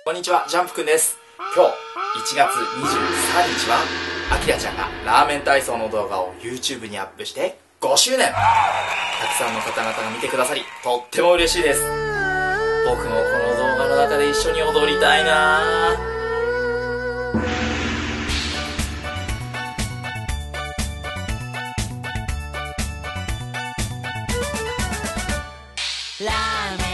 こんにちは、ジャンプくんです。今日1月23日はあきらちゃんがラーメン体操の動画を YouTube にアップして5周年。たくさんの方々が見てくださりとっても嬉しいです。僕もこの動画の中で一緒に踊りたいなぁ。 ラーメン